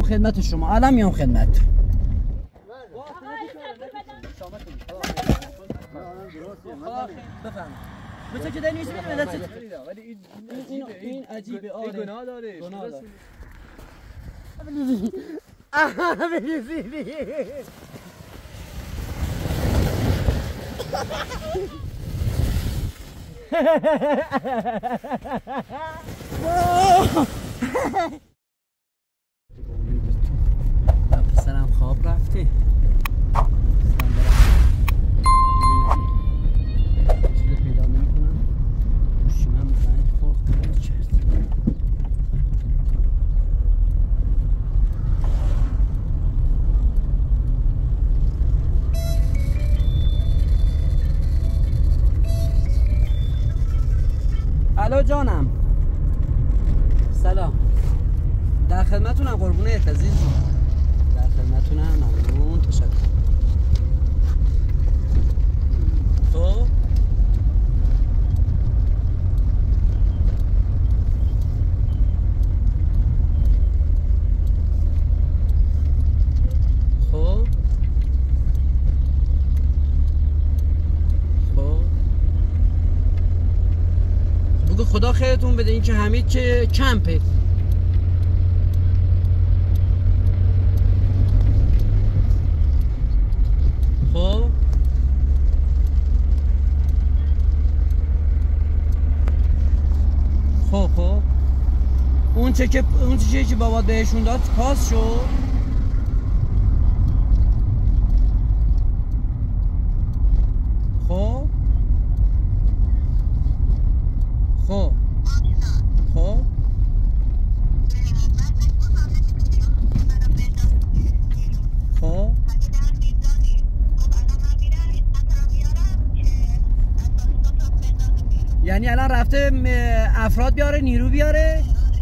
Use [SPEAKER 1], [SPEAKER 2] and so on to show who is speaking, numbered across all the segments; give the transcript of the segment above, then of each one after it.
[SPEAKER 1] خدمت شما الان میام خدمت. بفهم بچه که دنیش میره دستت
[SPEAKER 2] ولی
[SPEAKER 1] این عجیبه. آره
[SPEAKER 2] گناه داره.
[SPEAKER 1] پسرم خواب رفته. چیزی پیدا نمی‌کنم. گوشیمم زنگ خورد. الو جانم. سلام. در خدمتونم قربونت عزیز. در خدمتونم. ممنون. تشکر. تو خدا خیرتون بده. این که حمید که کمپه. خب اون چیزی که بابات بهشون داد پاس شد. خب یعنی الان رفته افراد بیاره، نیرو بیاره.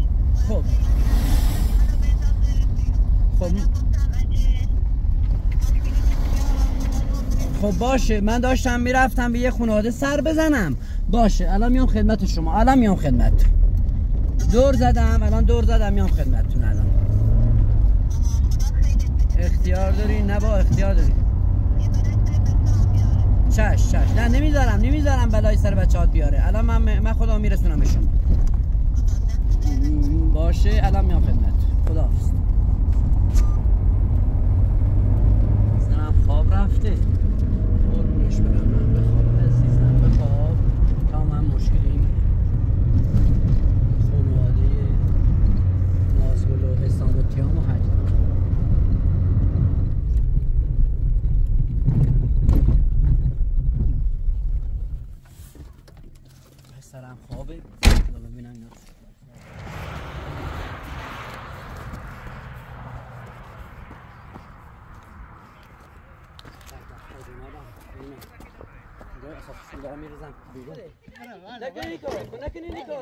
[SPEAKER 1] خب باشه، من داشتم میرفتم به یه خانواده سر بزنم. باشه الان میام خدمت شما. الان میام خدمت. دور زدم میام خدمتتون. الان اختیار داری؟ نه با اختیار داری. چش نه نمیذارم بلای سر بچه‌هات بیاره. الان من خودم میرسونم به شما. باشه الان میام خدمت. خداحافظ. زنم خواب رفته. قربونش برم. من بخواب عزیزم، بخواب تا من مشکلی خانواده نازگل و حسام و تیام و حل. پسرم خوابه. ببینم اینا دارم میرزم بیرون. نکنی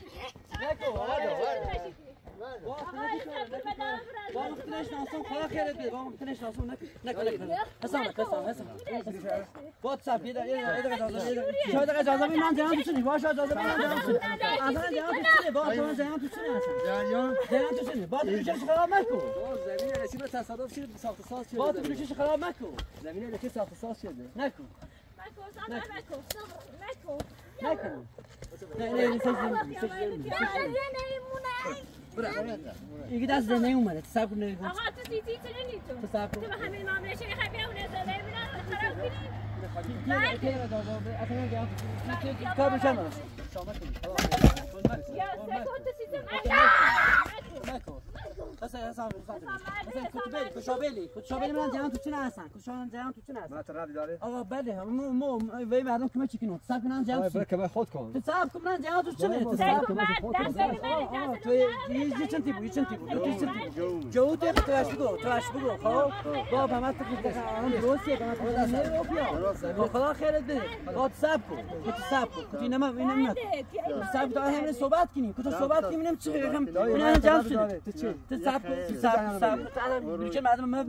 [SPEAKER 1] وقتنش ناسون خدا خیرت بده. وقتنش ناسون نکن حسام واتساپ یه دقیقه اجازه بدید. من جهان توشونی باشه. اجازه بدید من جهان توشونی. اصلا جهان توشونی. با تو جهان توشونی اصلا. جهان توشونی. با تو بلوچش خراب نکن.
[SPEAKER 2] زمین رسید به تصادف شد، ساخت ساز شده.
[SPEAKER 1] با تو بلوچش خراب نکن.
[SPEAKER 2] زمین رسید ساخت ساز شده.
[SPEAKER 1] نکن. دیگه دست زنده اومده. تصاب کن نگو.
[SPEAKER 3] آقا تو چی تو؟
[SPEAKER 1] تصاب کن.
[SPEAKER 3] تو به همین معامله چه خبری اون زده میرن خراب کنی.
[SPEAKER 1] نه کار بشم است.
[SPEAKER 3] یا سکوت سیستم
[SPEAKER 1] نکن. حسام کشابلی من جهان تو چنه هستن. جهان تو چنه هستن.
[SPEAKER 2] ما ترابی داره.
[SPEAKER 1] آقا بله وی مردم که چی کنن؟ تصاب کنن جهان.
[SPEAKER 2] برای که خود کن.
[SPEAKER 1] تصاب کنن جهان تو چنه؟ تصاب کنن
[SPEAKER 3] دست بگیر.
[SPEAKER 1] تو یه چند تیبو جو توش بگو خب با همت اون درستیه همت خدا خدا خیرت بده. با تصاب کن تو اینا اینا تصاب تا همین صحبت کنیم. تو صحبت کنیم چه اینا جمع شده. تصاب بلوچه مردم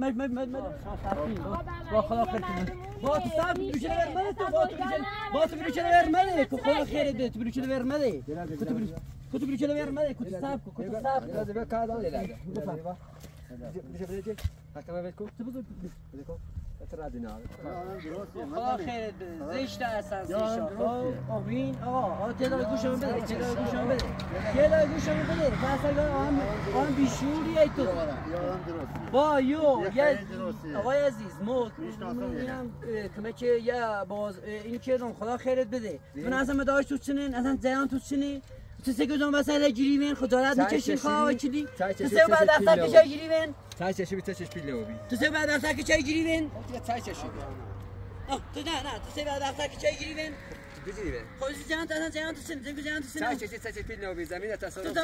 [SPEAKER 1] با خدا خیرت بده. با تصاب بلوچه ورمده تو با تو بلوچه ورمده که خدا خیرت بده. تو بلوچه ورمده کتو بلوچه ورمده کتو تصاب
[SPEAKER 2] میشه بده حتما بهت کن تو بگو بده کن ترى دينار
[SPEAKER 1] خدا خیرت بده زشت اصلا زشت آمین آقا تعداد گوشم بده تعداد گوشم بده تعداد گوشم بده مثلا آن بیشوری ای تو با یو آقای عزیز مو اینم کمک یا باز این کردم خدا خیرت بده من اصلا داشت تو چنین اصلا زیان تو چنین تو سه گذام واسه گیریون خجالت میکشین خواه چیلی تو سه بعد اصلا که چای گیریون
[SPEAKER 2] چای چشی بی چش پیلوبی
[SPEAKER 1] تو سه بعد اصلا که چای گیریون
[SPEAKER 2] چای چشی
[SPEAKER 1] تو نه تو سه بعد اصلا که چای گیریون
[SPEAKER 2] بگیریم
[SPEAKER 1] خودش جان تا جان تو سن زنگ جان تو سن
[SPEAKER 2] چای چشی پیلوبی زمین تصادف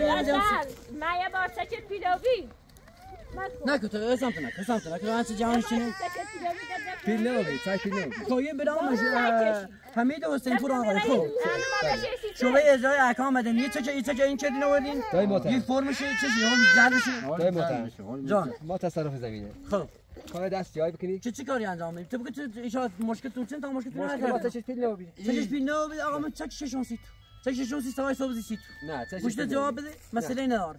[SPEAKER 3] من یه بار سکت پیلوبی
[SPEAKER 1] نکو تو اسم تو نکو من چه جان شنی
[SPEAKER 2] پیلوبی چای پیلوبی
[SPEAKER 1] توی برامش حمید حسین پور آقا خب شعبه اجرای احکام مدنی چه این چه نوردین یه فرمش چیزی هم جلش
[SPEAKER 2] دای محترم
[SPEAKER 1] جان
[SPEAKER 2] ما تصرف زمینه
[SPEAKER 1] خب
[SPEAKER 2] کار دست جای بکنی
[SPEAKER 1] چه کاری انجام میدی تو بگو تو اشاره مشکل تو چند تا مشکل تو
[SPEAKER 2] ما چش پیلوبی
[SPEAKER 1] چش پیلوبی آقا من چک ششون سی تو چک ششون سی سوای صبح سی تو
[SPEAKER 2] نه چش
[SPEAKER 1] مشکل جواب بده مسئله نداره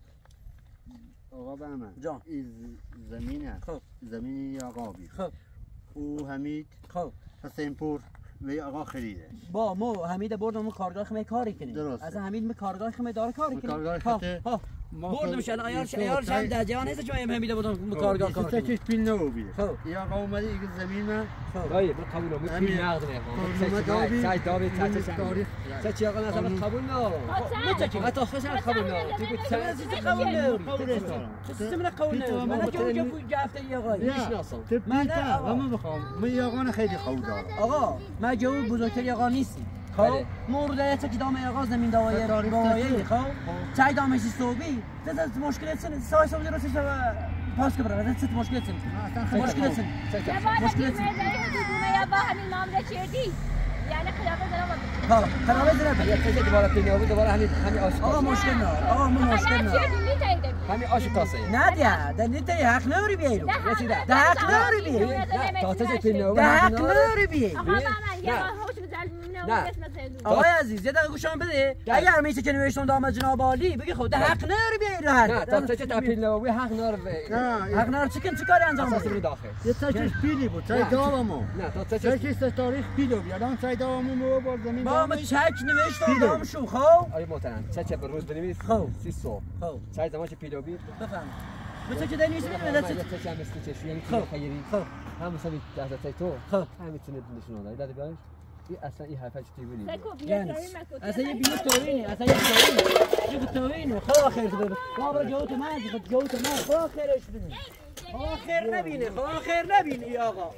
[SPEAKER 4] آقا بهمن
[SPEAKER 1] جان
[SPEAKER 4] این زمینه
[SPEAKER 1] خب
[SPEAKER 4] زمینی آقا بی
[SPEAKER 1] خب
[SPEAKER 4] او حمید
[SPEAKER 1] خب
[SPEAKER 4] حسین پور و آقا خریده
[SPEAKER 1] با ما حمید بردم کارگاه خمه کاری کنیم
[SPEAKER 4] درسته.
[SPEAKER 1] از حمید می کارگاه خمه داره کاری کنیم
[SPEAKER 4] کارگاه خته
[SPEAKER 1] بردمش الان ایار شب در جهان هست چون حمید بردم کارگاه کار کنیم
[SPEAKER 4] چش پیل نوبی
[SPEAKER 1] خب
[SPEAKER 4] این آقا اومده این زمین من
[SPEAKER 2] دای من قبول نمی پیل نقد نه چای داوی چش
[SPEAKER 4] تاریخ
[SPEAKER 2] چی آقا مثلا قبول نه حتی خوشم قبول نه تو
[SPEAKER 1] چه قبول نداری چه سیستم قبول نداری من که گفته ای آقا
[SPEAKER 2] میشناسم
[SPEAKER 4] من اما بخوام من آقا خیلی قبول دارم
[SPEAKER 1] آقا من جو بزرگتری آقا نیستی خب مورد چه دام آقا زمین داوای داوایی خب چای دامش صوبی ده مشکل چنه سای صوبی رو چه پاس که برای چه مشکل چنه مشکل چنه
[SPEAKER 3] مشکل چنه یا با همین معامله کردی یعنی خلافه دارم
[SPEAKER 1] ها خلافه دارم
[SPEAKER 2] یا چه دوباره پیلوبی دوباره همین آش
[SPEAKER 1] آقا مشکل نه آقا ما مشکل نه
[SPEAKER 2] همین آش کاسه
[SPEAKER 1] نه دیگه در نیت حق نداری بیایید ده حق نداری بیایید
[SPEAKER 2] تا چه پیلوبی
[SPEAKER 1] ده حق نداری بیایید
[SPEAKER 3] آقا من یا هوش بزل
[SPEAKER 1] آقای عزیز یه دقیقه گوشم بده اگر میشه که نوشتم داماد جناب عالی بگی خود حق نداری بیایید
[SPEAKER 2] نه تا چه تا پیلوبی حق نداره
[SPEAKER 1] حق نداره چیکن چیکار انجام
[SPEAKER 2] بدی داخل
[SPEAKER 4] یه چش پیلی بود چای داوامو
[SPEAKER 2] نه تا چه
[SPEAKER 4] چش تاریخ پیلوبی الان چای داوامو با زمین
[SPEAKER 1] با ما چک نوشتم دام شو خب
[SPEAKER 2] آی محترم چه به روز بنویس
[SPEAKER 1] خب
[SPEAKER 2] 30 صبح
[SPEAKER 1] خب
[SPEAKER 2] چای زمان چه پیلوبی
[SPEAKER 1] بفهم مثل که دنیش میدونه
[SPEAKER 2] چه چه هم است چه یعنی
[SPEAKER 1] خب
[SPEAKER 2] خیری
[SPEAKER 1] خب
[SPEAKER 2] هم مثلا ده تو
[SPEAKER 1] خب
[SPEAKER 2] همین چنه نشون داد داد بیاش این اصلا این حرفش تیونی
[SPEAKER 1] یعنی اصلا یه بیو توینی اصلا یه توینی خدا خیر بده ما برای جوت من جوت من خدا خیرش بده خدا خیر نبینه خدا خیر نبینه ای آقا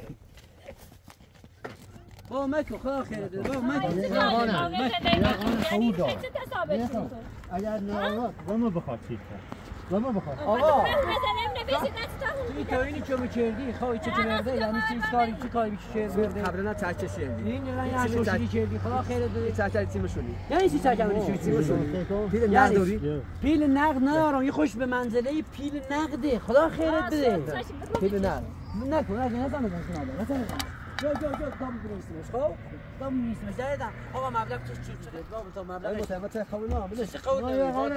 [SPEAKER 1] با مکو خدا خیر بده با مکو
[SPEAKER 4] اگر نه وامو بخواد چیز وامو بخواد
[SPEAKER 1] آقا توی توینی که می‌کردی خواهی چه کرده یعنی چیز کاری چی کاری کرده
[SPEAKER 2] قبلا چه چه شدی
[SPEAKER 1] این نه شوشی کردی خدا خیرت بده
[SPEAKER 2] چه چه تیمشونی
[SPEAKER 1] یعنی چی چه کردی تیمشونی
[SPEAKER 2] پیل نقد داری
[SPEAKER 1] پیل نقد ندارم یه خوش به منزله پیل نقده خدا خیرت بده
[SPEAKER 2] پیل نقد
[SPEAKER 1] نکن نزن جو دام بنویسیمش خب دام بنویسیمش دادم آقا مبلغ چه بابا تو مبلغ
[SPEAKER 2] متأمت قبول نه
[SPEAKER 1] بده قول
[SPEAKER 4] من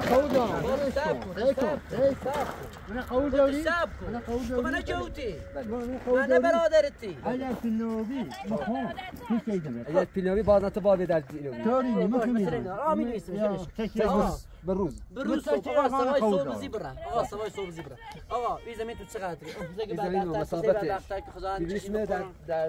[SPEAKER 4] قول داری
[SPEAKER 1] من قول من جوتی من برادرتی
[SPEAKER 4] اگر پیلوبی بخوام چی کیدم
[SPEAKER 2] اگر پیلوبی باز تو باز در پیلوبی
[SPEAKER 4] داری
[SPEAKER 1] مثلا آقا می‌نویسیمش بروز صبح زیبرا آقا صبح زیبرا آقا این زمین تو چقدره زمین
[SPEAKER 2] بعد
[SPEAKER 1] دفتر که خدا
[SPEAKER 2] 200 متر در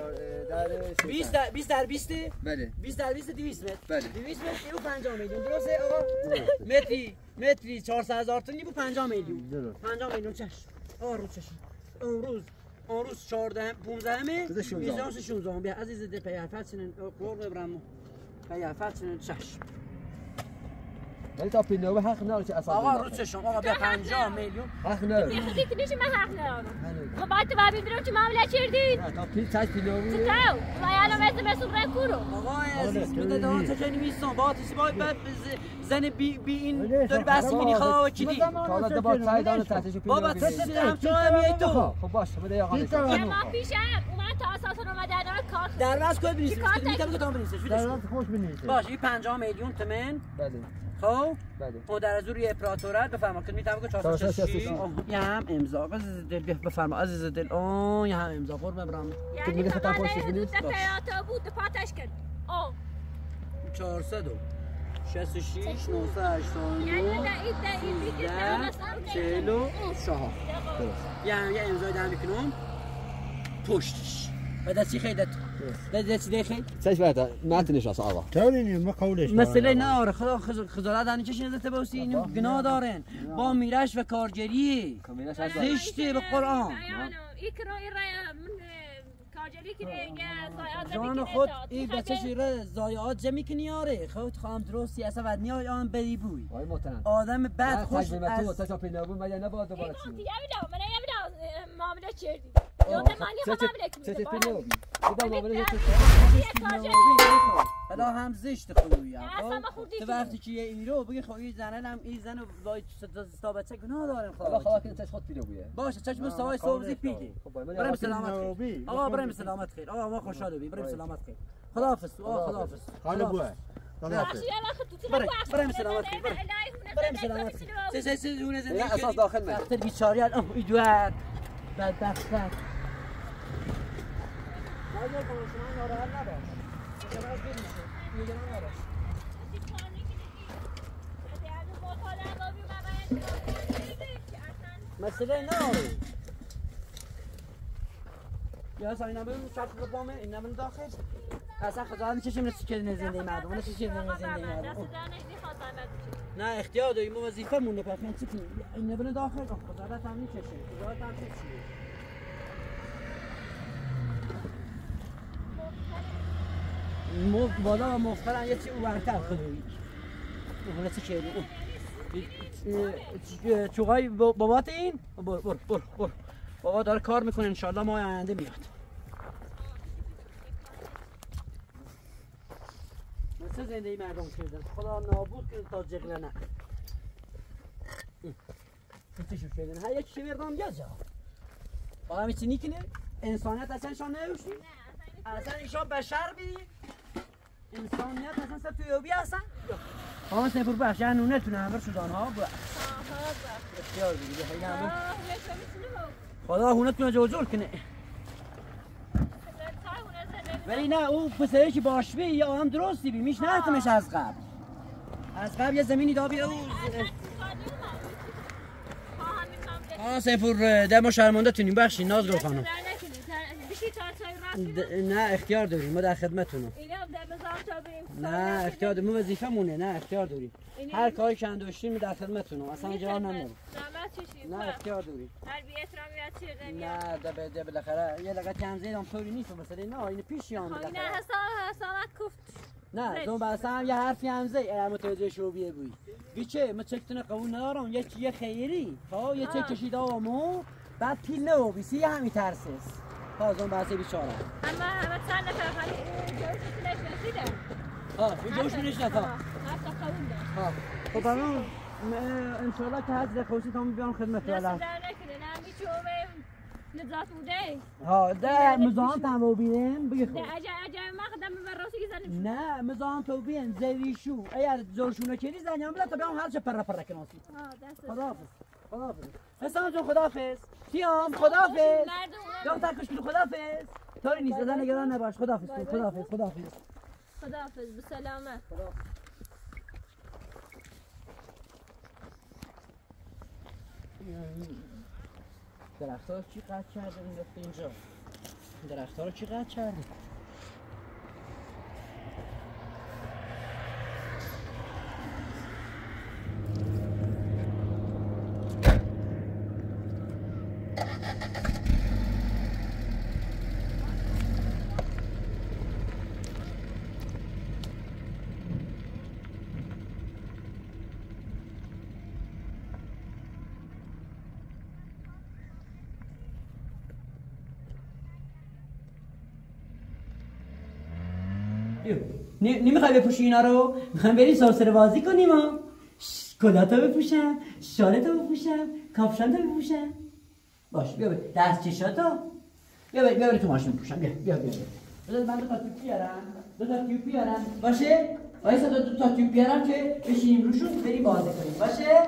[SPEAKER 1] 20 در 20
[SPEAKER 2] بله
[SPEAKER 1] 20 در 20 200 متر
[SPEAKER 2] بله
[SPEAKER 1] 200 متر و 50 میلیون درسته آقا متری 400,000 تومانی بود 50 میلیون 50 میلیون چش آقا رو چش اون روز 14 15 میزان 16 بیا عزیز ده پیافت سنن قرب برام پیافت سنن چش
[SPEAKER 2] ولی تا پیلوبی حق نداره چه اصلا
[SPEAKER 1] آقا رو چشم آقا بیا 50 میلیون
[SPEAKER 2] حق نداره
[SPEAKER 3] میخواستی کنیش من حق ندارم خب بعد تو باید بیرون چه معامله کردین
[SPEAKER 2] تا پیل چه پیلوبی
[SPEAKER 3] تو و الان مثل رکورو
[SPEAKER 1] آقا عزیز بده دان چه کنی میستم با تیسی با زن بی این داری بس می‌کنی خدا وکیلی
[SPEAKER 2] حالا با چای دان تحتش پیلوبی
[SPEAKER 1] بابا تو هم تو هم تو
[SPEAKER 2] خب باشه بده آقا
[SPEAKER 3] ما پیشم اومد تا اساسا اومدن کار
[SPEAKER 1] در واسه کد بنویسید
[SPEAKER 3] چیکار
[SPEAKER 1] میتونم کدام بنویسید
[SPEAKER 4] در وقت خوش بنویسید.
[SPEAKER 1] باشه این 50 میلیون تومان
[SPEAKER 2] بله
[SPEAKER 1] خب
[SPEAKER 2] بله
[SPEAKER 1] و در از روی اپراتورات بفرما که میتونم که 466 یه هم امضا بفرما عزیز دل یه هم امضا قربم برام
[SPEAKER 3] یعنی
[SPEAKER 2] میگه
[SPEAKER 3] فقط
[SPEAKER 2] خطا پشتش بنویس؟
[SPEAKER 3] پیاتا بود پاتش کرد
[SPEAKER 1] 466
[SPEAKER 3] یعنی
[SPEAKER 1] 989 44 یه امضای در میکنم پشتش و دستی خیلی دستی خیلی
[SPEAKER 2] سیش بعد ما تنشاس آقا
[SPEAKER 4] تولینی ما قولش
[SPEAKER 1] مسئله نه آره خدا خجالت دارن چه شنیدت باوسی اینو گناه دارن با میرش و کارگری زشته به قرآن جان خود این بچه شیره زایعات جمعی کنی آره خود خواهم درستی اصلا ود نیای آن بری بوی آدم بد خوش
[SPEAKER 2] از تو تا پیدا بود من نه با دوباره چی
[SPEAKER 3] معامله کردی
[SPEAKER 1] حالا هم زشت خوبی تو وقتی که یه ایرو بگی خب این زنه هم این زن وای تا بچه گناه دارم
[SPEAKER 2] خدا خدا که خود پیدا بویه
[SPEAKER 1] باشه چشم سوای صبحی پیده بریم سلامت خیر آقا بریم سلامت خیر آقا ما خوشحال بیم بریم سلامت خیر خداحافظ آقا خداحافظ
[SPEAKER 4] خاله بوه
[SPEAKER 1] بریم سلامت خیر بریم سلامت خیر سه دونه زندگی
[SPEAKER 2] اساس داخل من
[SPEAKER 1] وقت بیچاری ایدوات بدبخت باید شما ناراحت نباش شما از بینیشه نگران نباش مسئله نه یا اصلا اینا بریم شرط رو بامه اینا بریم داخل اصلا خدا میچشم نسی که زنده مردم نسی که زنده مردم نه اختیار داریم ما وظیفه مونه پس من چی کنیم اینا بریم داخل خدا را هم میچشم خدا را هم چیه بالا و مفترن یه چی اونورتر خدایی اونه چی که چوغای بابات این؟ بر بابا داره کار میکنه انشالله ماه آینده میاد مثل زندگی مردم کردن خدا نابود کرد تا جغله نه چشم کردن هر یک چی بردم گز جا بالا میچی نیکنه انسانیت اصلا شان نروشی اصلا ایشان بشر بی انسانیت اصلا سر توی اوبی هستن آن سنفور بخش یعنی نتونه همه شدان ها با اختیار بگیده خیلی همه خدا هونتونه جوجور کنه ولی نه او پسره که باش بی یا هم درستی بی میش نهتمش از قبل یه زمینی دا بی او سنفور دم شرمانده تونیم بخشی ناز رو خانم نه اختیار داریم ما در خدمتونم نه اختیار داریم ما وظیفه مونه نه اختیار داریم هر کاری که انداشتیم در خدمتونم اصلا جوان نمیدونم نه اختیار داریم نه ده بالاخره یه لقد تنزیل هم طوری نیست مثلا نه این پیش یان بالاخره
[SPEAKER 3] نه حسابت گفت
[SPEAKER 1] نه تو بسام یه حرفی همزه متوجه شوبیه بوی بیچه ما چکتونه قبول ندارم یه خیری ها یه چک کشیده آمو بعد پیل نو بیسی همین ترسس آزون بحث بیچاره
[SPEAKER 3] اما همه چند نفر خالی جوشش نشنیده
[SPEAKER 1] ها جوش نشنید ها خب برام انشالله که هست خوشی تامون بیان خدمت
[SPEAKER 3] دست در نکنه نه میچوبه لذات بوده
[SPEAKER 1] ها ده مزاحم تمو بینم بگی خب
[SPEAKER 3] اجا ما خدام براستی زنیم
[SPEAKER 1] نه مزاحم تو بین زویشو اگر زورشونو کنی زنیم بلا تا بیام هر چه پر کناسی خداحافظ حسام جون خداحافظ تیام خداحافظ جان تکش کن خداحافظ طوری نیست زدن نگران نباش خداحافظ
[SPEAKER 3] به سلامت
[SPEAKER 1] درخت‌ها رو چی قطع کرده اینجا درخت‌ها رو چی قطع کرده نمیخوای بپوشی اینا رو؟ میخوایم بریم سرسره بازی کنیم ها؟ کلاتو بپوشم، شالتو بپوشم، کاپشنتو بپوشم باش بیا دست چشاتو بیا تو ماشین پوشم بیا بذار من 2 تا تیوب بیارم 2 تا تیوب بیارم باشه وایسا 2 تا تیوب بیارم که بشینیم روشون بریم بازی کنیم باشه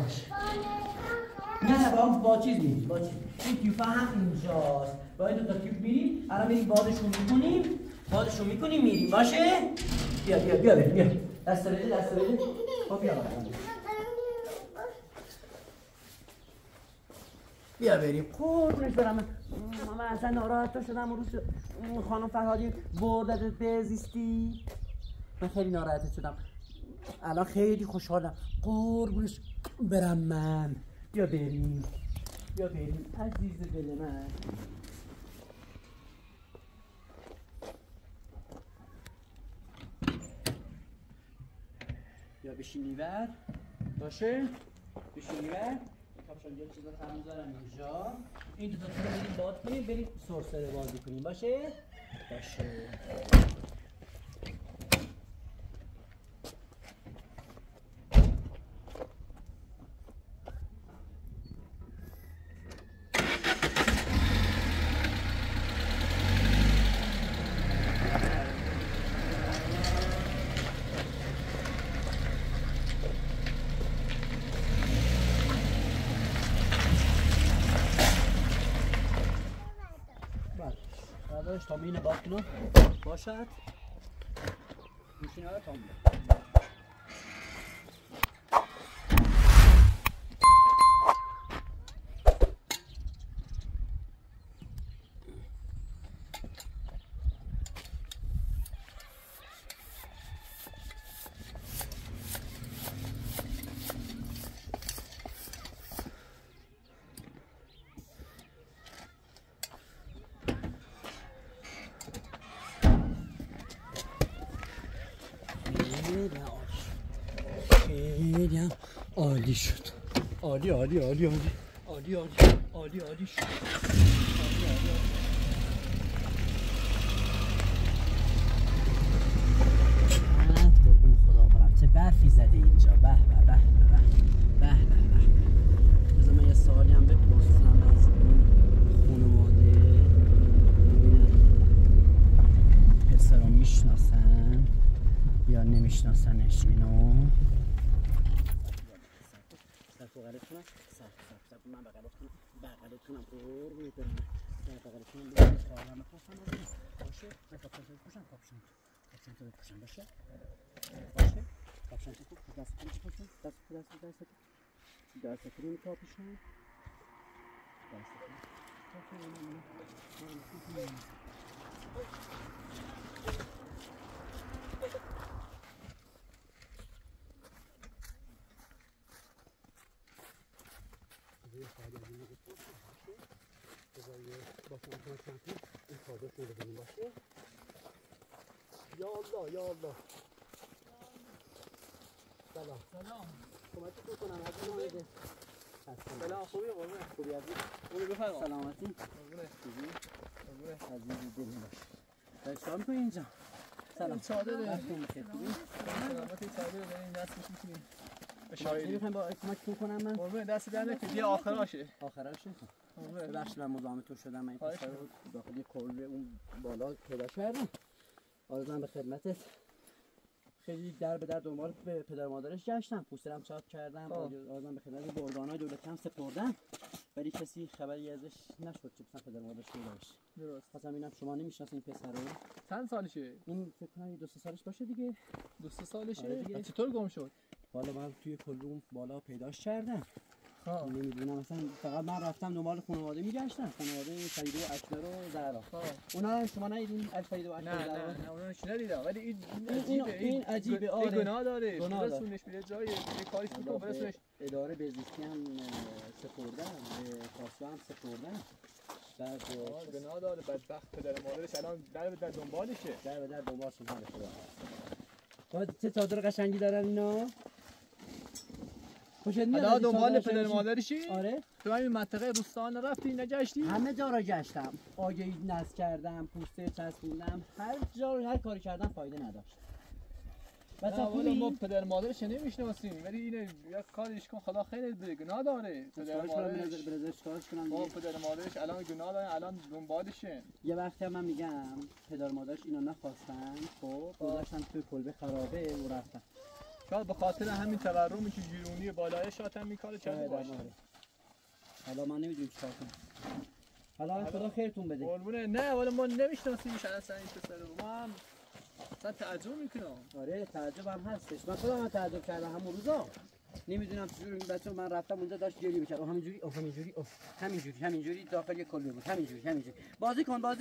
[SPEAKER 1] نه با چیز میریم با چیز این تیوب هم اینجاست با این 2 تا تیوب میریم الان بریم بادشون میکنیم میریم باشه بیا دست بده خب بیا بریم قربونش برم من اصلا ناراحت شدم روز خانم فرهادی بردت بزیستی من خیلی ناراحت شدم الان خیلی خوشحالم قربونش برم من بیا بریم عزیز دل من بیا بشینیور باشه بشینیور کاپشن یه چیزا رو هم میذارم اینجا این 2 تا رو بریم باد کنیم بریم سرسره بازی کنیم باشه تا مینه باکنو باشد گوشینه ها تامونه عالی شد عالی شد قربون خدا برم چه برفی زده اینجا به بذار من یه سوالی هم بپرسم از این خانواده ببینم پسرا میشناسن یا نمیشناسنش اینو بغلتونم سر من بغلتونم قربونت برم بغلتونم بگیرم خواهم میخواستم باشه من کاپشن تو بپوشم باشه کاپشن تو دست کنیم کاپشن یا الله سلام کمکتون کنم از این بده سلام خوبی عزیز خوبی بفرما سلامتی عزیزی دل باش چیکار می‌کنی اینجا سلام چادر سلامتی چادر داریم دست می‌کنیم اشاره می‌خوام با کمکتون کنم من قربون دست در نکنید یه آخراشه ببخشید من مزاحم تو شدم من این پسر رو داخلی کلبه اون بالا پیدا کردم آرزوام به خدمتت خیلی در به در دنبال پدر مادرش گشتم پوسترم چاپ کردم آرزوام به خدمت بردانای دولتی هم سپردم ولی کسی خبری ازش نشد که مثلا پدر مادرش پیدا بشه درست پس ببینم شما نمی‌شناسین این پسر رو چند سالشه این فکر کنم 2 سالش باشه دیگه 2 سالشه چطور گم شد حالا من توی کلبه بالا پیداش کردم نمیدونم مثلا فقط من رفتم دنبال خانواده میگشتم خانواده فریده و اکبر و زهرا اونا شما ندیدین فریده و اکبر و زهرا نه اونا ندیدم ولی این عجیبه آره گناه داره برسونش به جای کاریش میکنه برسونش اداره بهزیستی هم سپردن به کاسبه هم سپردن بعد گناه داره بدبخت پدر مادرش الان در دنبالشه در دنبالش خدا چه چادر قشنگی دارن اینا حالا دنبال پدر مادرشی؟ آره تو همین منطقه روستان رفتی نگشتی؟ همه جا را گشتم آگهی نصب کردم پوستر چسبوندم هر جا هر کاری کردم فایده نداشت بچه
[SPEAKER 5] خوبی؟ ما
[SPEAKER 1] خوبی؟
[SPEAKER 5] پدر مادرش نمیشناسیم ولی اینه یک کارش کن خدا خیرت بده گناه داره پدر مادرش با پدر مادرش الان گناه داره الان دنبالشه
[SPEAKER 1] یه وقتی هم من میگم پدر مادرش اینو نخواستن خب گذاشتن توی کلبه خرابه و رفتن
[SPEAKER 5] شاید به خاطر همین تورمی که جیرونی بالای شاید هم این کارو کرده باشه
[SPEAKER 1] حالا ما نمیدونیم چیکار کنیم حالا خدا خیرتون بده
[SPEAKER 5] قربونه نه ولی ما نمیشناسیمش اصلا این پسرو ما هم اصلا تعجب میکنم
[SPEAKER 1] آره تعجب هم هستش من خودم هم تعجب کردم همون روزا نمیدونم چجوری این بچه من رفتم اونجا داشت گریه میکرد همینجوری داخل یه کلبه بود همینجوری بازی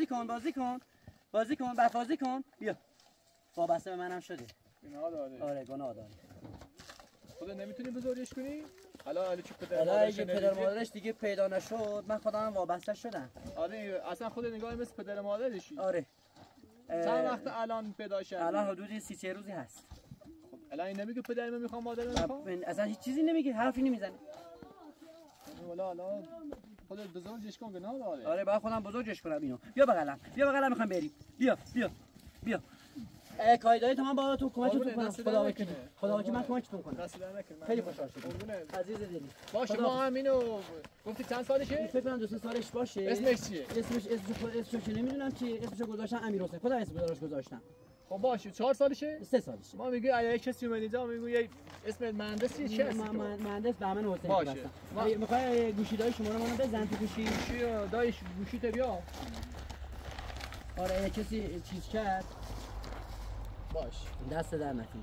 [SPEAKER 1] کن بفازی کن بیا وابسته به منم شده
[SPEAKER 5] گناه داره
[SPEAKER 1] آره گناه داره
[SPEAKER 5] خدا نمیتونی بزرگش کنی حالا چه
[SPEAKER 1] پدر مادرش دیگه پیدا نشد من خودم وابسته شدم
[SPEAKER 5] آره اصلا خود نگاه مثل پدر مادرشی
[SPEAKER 1] آره
[SPEAKER 5] چند وقت الان پیدا شد
[SPEAKER 1] الان حدود 30 روزی هست
[SPEAKER 5] خب الان این نمیگه پدر من میخوام مادر من میخوام
[SPEAKER 1] اصلا هیچ چیزی نمیگه حرفی نمیزنه
[SPEAKER 5] والا خودت بزرگش کن گناه داره
[SPEAKER 1] آره باید خودم بزرگش کنم اینو بیا بغلم میخوام بریم بیا کایدای تمام با تو کمکتون کنم خدا وکیل من کمکتون کنم
[SPEAKER 5] دست در نکن
[SPEAKER 1] خیلی خوشحال شدم عزیز دلی
[SPEAKER 5] باشه ما هم اینو گفتی چند سالشه
[SPEAKER 1] فکر کنم 2 سالش باشه
[SPEAKER 5] اسمش چیه
[SPEAKER 1] اسمش نمیدونم چیه اسمشو گذاشتم امیر حسین خودم اسم براش گذاشتم
[SPEAKER 5] خب باشه 4 سالشه
[SPEAKER 1] 3 سالشه
[SPEAKER 5] ما میگه اگه کسی اومد اینجا میگه یه اسم مهندسی چه اسمی
[SPEAKER 1] مهندس بهمن حسین
[SPEAKER 5] باشه
[SPEAKER 1] میخوای گوشیدای شما رو منو بزن تو گوشی
[SPEAKER 5] دایش گوشیت بیا
[SPEAKER 1] آره کسی چیز کرد
[SPEAKER 5] باش
[SPEAKER 1] دست در نکنی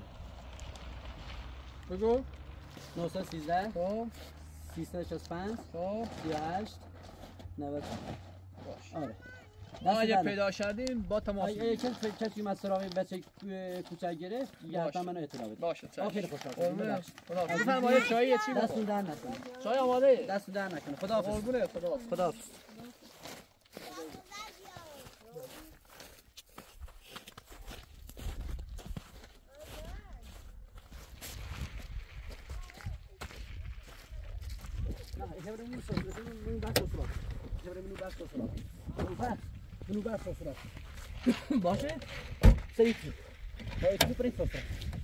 [SPEAKER 5] بگو
[SPEAKER 1] 913
[SPEAKER 5] خب
[SPEAKER 1] 365
[SPEAKER 5] خب
[SPEAKER 1] 38 90
[SPEAKER 5] باش
[SPEAKER 1] آره
[SPEAKER 5] ما اگه پیدا شدیم با تماس
[SPEAKER 1] کسی من سراغ بچه کوچک گرفت یه حتما منو اطلاع بده
[SPEAKER 5] باشه
[SPEAKER 1] خیلی خوشحال شدم
[SPEAKER 5] بفرمایید چای چی
[SPEAKER 1] دستون در نکنه
[SPEAKER 5] چای آماده
[SPEAKER 1] دستون در نکنه خداحافظ
[SPEAKER 5] قربونه خداحافظ
[SPEAKER 1] باشه؟ سیتی پر این سفره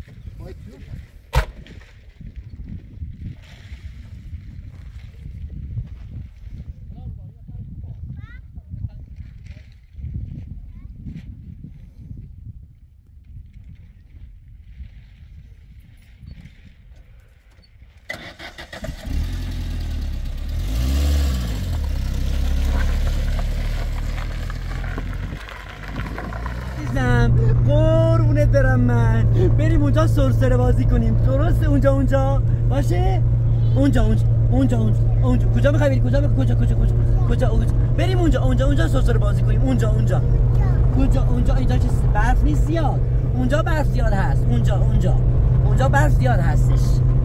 [SPEAKER 1] قربونت برم من بریم اونجا سرسره بازی کنیم درسته اونجا باشه اونجا کجا میخوای بری کجا بریم اونجا سرسره بازی کنیم اونجا اینجا چه برف نیست زیاد اونجا برف زیاد هست اونجا برف زیاد هستش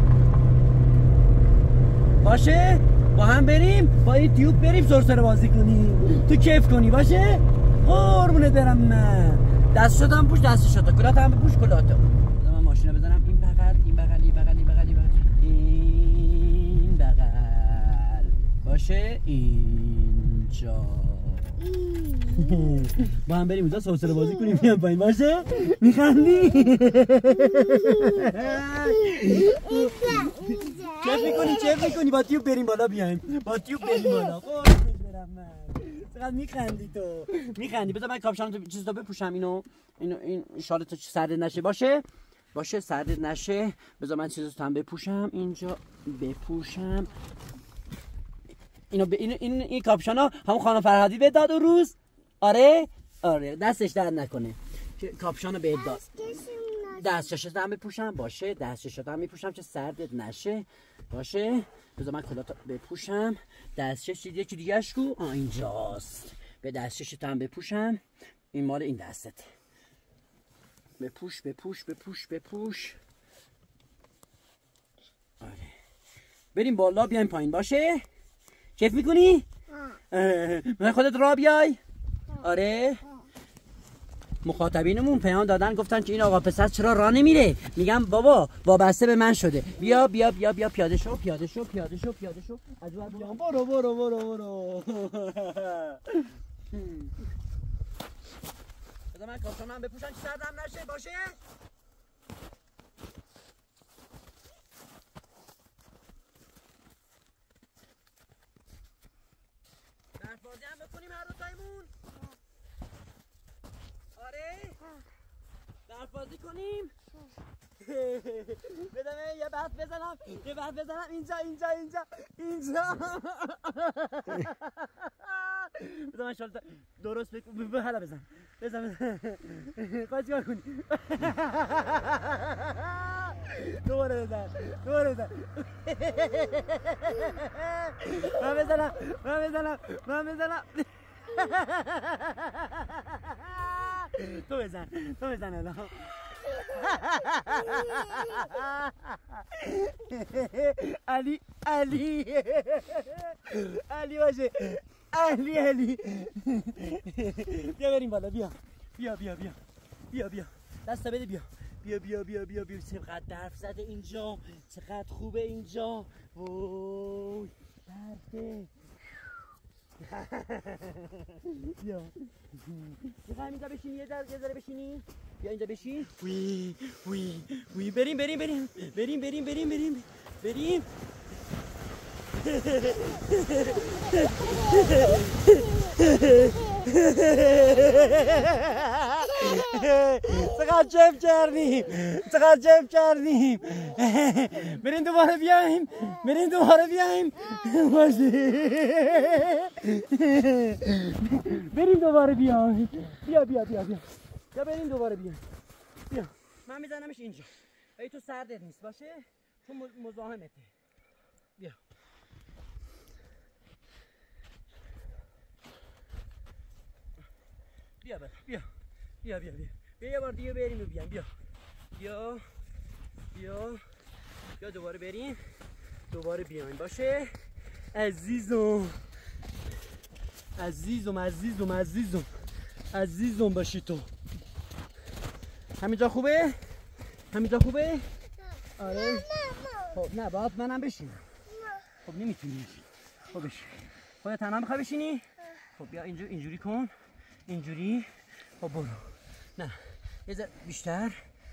[SPEAKER 1] باشه با هم بریم با این تیوب بریم سرسره بازی کنیم تو کیف کنی باشه قربونت برم من دست شدم پوش کلات هم پوش کلاتو من ماشینو بزنم این بغل این بغل باشه اینجا با هم بریم اونجا سرسره بازی کنیم میام پایین باشه میخندی چه میکنی با تیوب بریم بالا بیایم چقدر میخندی تو بذار من کاپشن تو چیز تو بپوشم این شالت تو سرد نشه باشه سرد نشه بذار من چیزو هم بپوشم اینجا بپوشم این کاپشنا همون خانم فرهادی به داد و روز آره دستش درد نکنه کاپشنو به داد دستشو هم بپوشم باشه دستشو هم میپوشم چه سردت نشه باشه بذار من کلاتو بپوشم دستش یکی دیگه اش کو اینجاست به دستش هم بپوشم این مال این دستت بپوش آره بریم بالا بیایم پایین باشه کیف میکنی؟ من خودت را بیای؟ آره مخاطبینمون پیام دادن گفتن که این آقا پسر چرا راه نمیره میگم بابا وابسته به من شده بیا پیاده شو عجب جان برو بذار من کاپشنم بپوشم که سردم نشه باشه کنیم هر دو تایمون؟ آره؟ درف بازی کنیم؟ بدم یه بحث بزنم اینجا بدم انشالله درست بکن حالا بزن خواهد چیکار کنی دوباره بزن من بزنم تو بزن الان علی باشه علی بیا بریم بالا بیا دست بده بیا چقدر درف زده اینجا چقدر خوبه اینجا وای درفه بیا میخوای اینجا بشینی یه ذره بشینی بیا اینجا بشین وی بریم چقدر جمع کردیم بریم دوباره بیایم باشه بریم دوباره بیایم بیا بریم دوباره بیایم بیا من میزنمش اینجا ای تو سردت نیست باشه چون مزاحمته بیا یه بار دیگه بریم و بیایم بیا دوباره بریم دوباره بیایم باشه عزیزم باشی تو همینجا خوبه؟ آره خب نه باید منم بشینم خب نمیتونی بشین خب بشین خودت تنها میخوای بشینی؟ خب بیا اینجوری کن اینجوری خب برو نه یه ذره بیشتر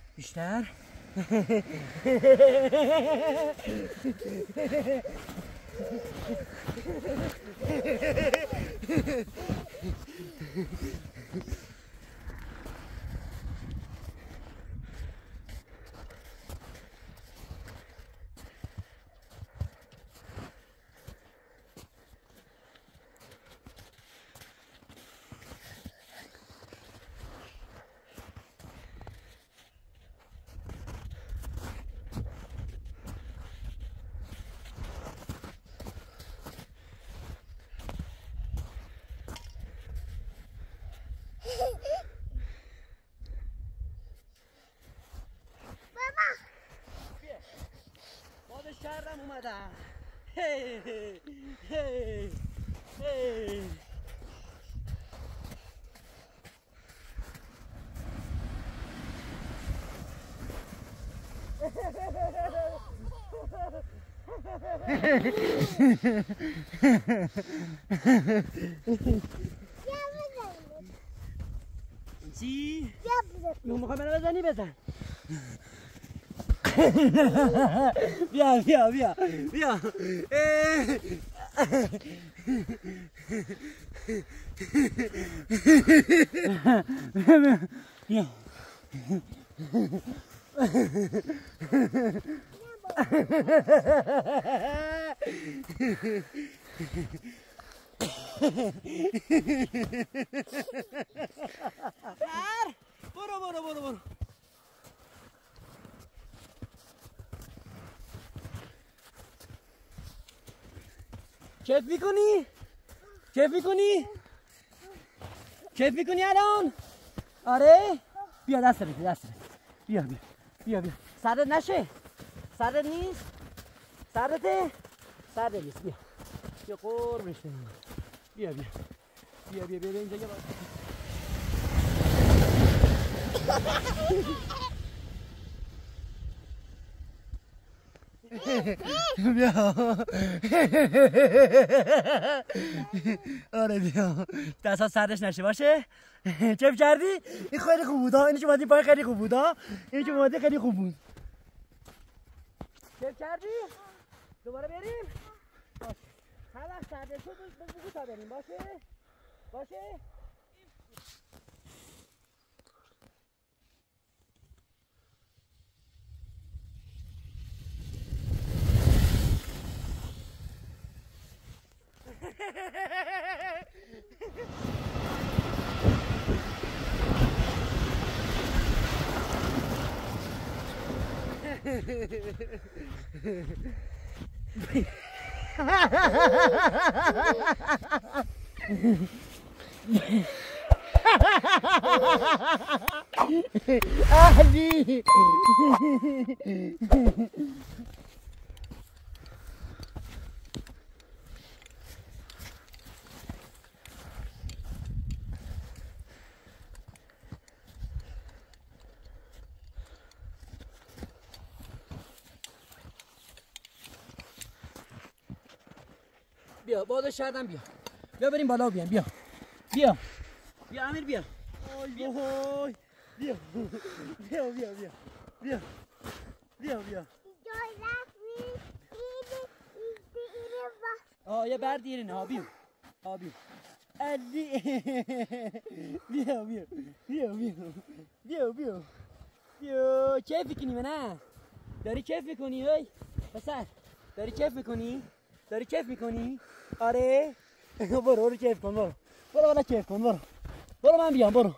[SPEAKER 1] شهرم اومدم هی چی؟ میخوای منو بزنی بزن بیا برو کیف میکنی الان؟ آره؟ بیا دست بده بیا سردت نشه؟ سردت نیست؟ سردته؟ سرد نیست بیا قربونش برم بیا اینجا یه بار بیا آره بیا دستات سردش نشه باشه چه کردی؟ این خیلی خوب بود اینی که اومدی پای خیلی خوب بود خیلی خوب بود چه کردی؟ دوباره بریم؟ باشه هر وقت سردش شد بگو تا بریم باشه باشه أهلي بیا بادو شردم بیا بریم بالا بیام بیا امیر بیا وای بیا یه بر دیرین ها بیا علی بیا کیف میکنی نه داری کیف میکنی هی پسر داری کیف میکنی آره برو کیف کن برو بالا کیف کن برو من بیام برو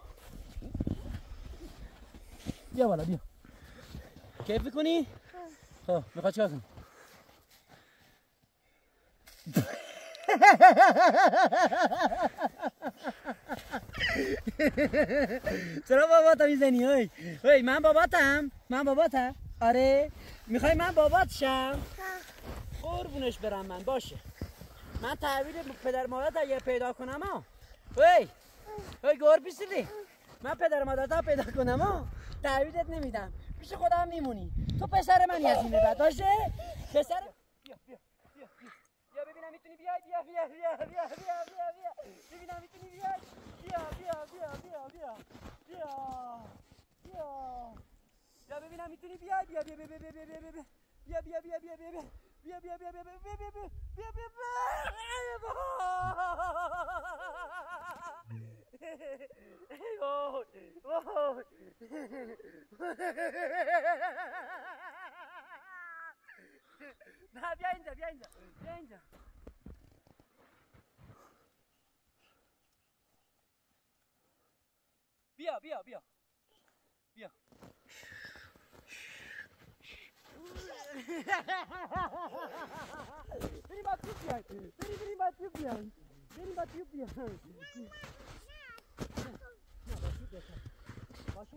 [SPEAKER 1] بیا بالا بیا کیف میکنی خب میخواد چیکار کنی چرا باباتا میزنی هی من باباتم آره میخوای من بابات شم قربونش برم من باشه من تحویل پدر مادرت اگه پیدا کنم هی گور بیسیدی من پدر مادرت پیدا کنم تحویلت نمیدم پیش خودم میمونی تو پسر منی از این بعد باشه پسر بیا ببینم میتونی بیای بیا ببینم میتونی بیای بیا ببینم میتونی بیای بیا نه بیا اینجا بیا بریم با توپ بیایم باشه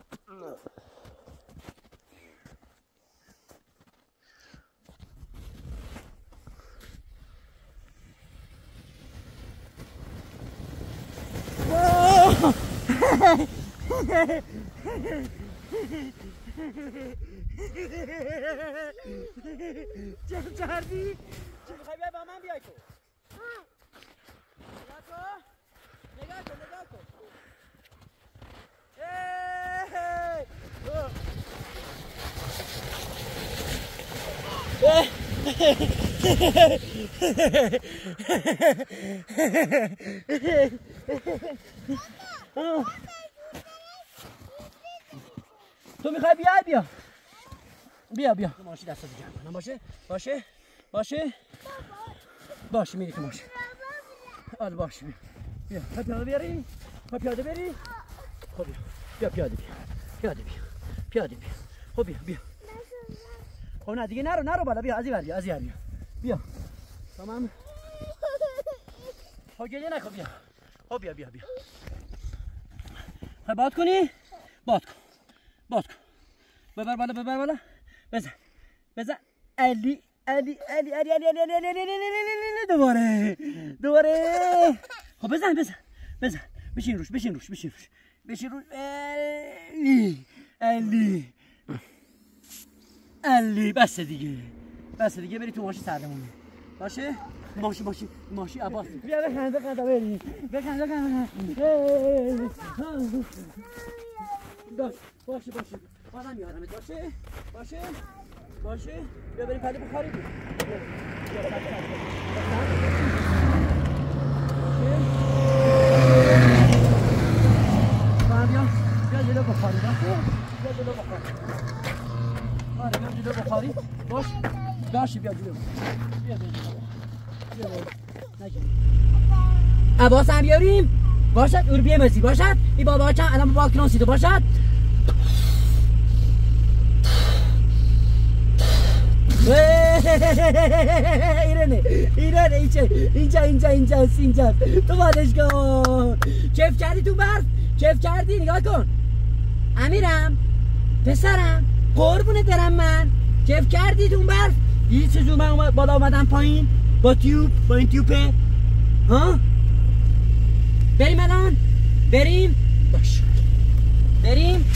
[SPEAKER 1] چه کردی؟ چه میخوای بیای با من بیای تو؟ نگاه کن تو میخوای بیای بیا ماشی دستت جمع کنم باشه میری تو ماشین آره باشه بیا پیاده بری خب بیا پیاده بیا خب بیا خب نه دیگه نرو بالا بیا از این بیا تمام خب گریه نکن بیا خب بیا خب باد کنی باد کن ببر بالا بزن علی دوباره خب بزن بشین روش علی بس دیگه بری تو ماشین سردمونی باشه ماشی عباس بیا بخند بری باشه آدم میارمت باشه بیا بریم پلی بخاری بود عباس هم بیاریم باشد او رو بیمزی باشد این بابا چند الان با کناسی تو باشد اینه اینجا تو بادش کن کف کردی تو برف کف کردی نگاه کن امیرم پسرم قربونه درم من کف کردی تو برف یه چیزو من بالا اومدم پایین با این تیوپه ها بریم الان بریم باش بریم